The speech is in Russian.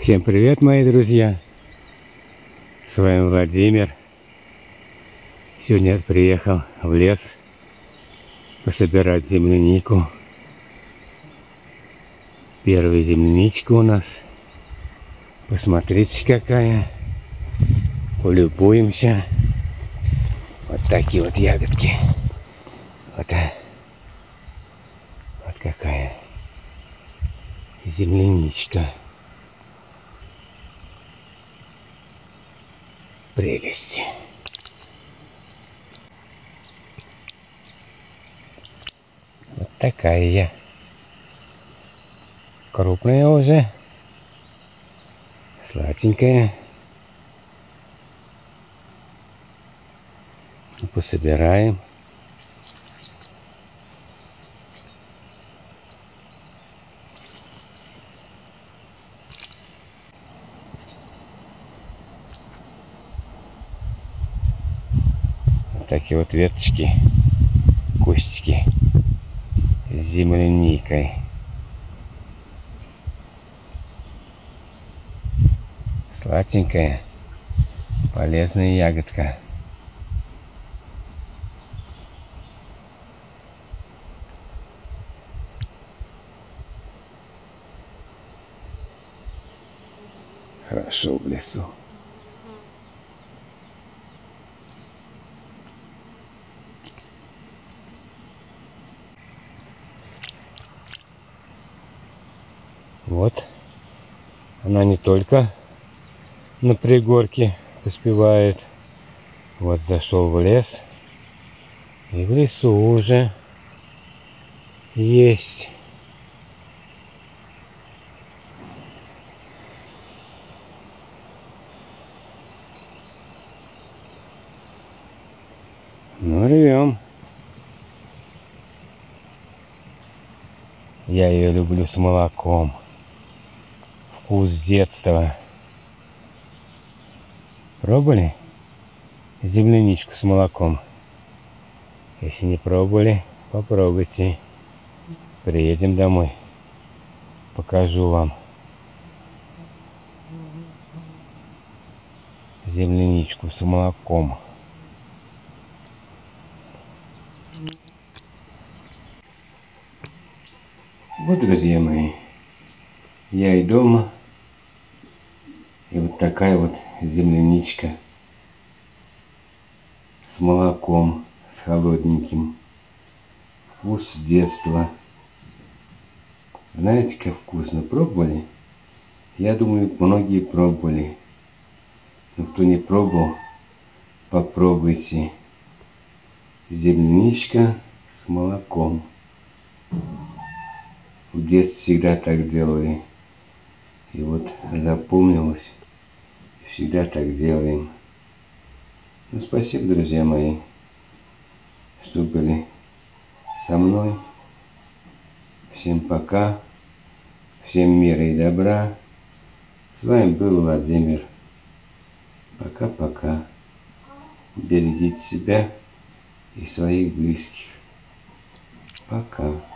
Всем привет, мои друзья! С вами Владимир. Сегодня я приехал в лес пособирать землянику. Первая земляничка у нас. Посмотрите, какая. Полюбуемся. Вот такие вот ягодки. Вот какая земляничка. Прелесть. Вот такая я. Крупная уже. Сладенькая. Пособираем. Вот такие вот веточки, кустики с земляникой. Сладенькая, полезная ягодка. Хорошо в лесу. Вот. Она не только на пригорке поспевает. Вот зашел в лес. И в лесу уже есть. Ну, рвем. Я ее люблю с молоком. Вкус детства. Пробовали земляничку с молоком? Если не пробовали, попробуйте. Приедем домой. Покажу вам земляничку с молоком. Вот, друзья мои, я и дома. И вот такая вот земляничка с молоком, с холодненьким. Вкус детства. Знаете, как вкусно? Пробовали? Я думаю, многие пробовали. Но кто не пробовал, попробуйте. Земляничка с молоком. В детстве всегда так делали. И вот запомнилось. Всегда так делаем. Ну, спасибо, друзья мои, что были со мной. Всем пока. Всем мира и добра. С вами был Владимир. Пока-пока. Берегите себя и своих близких. Пока.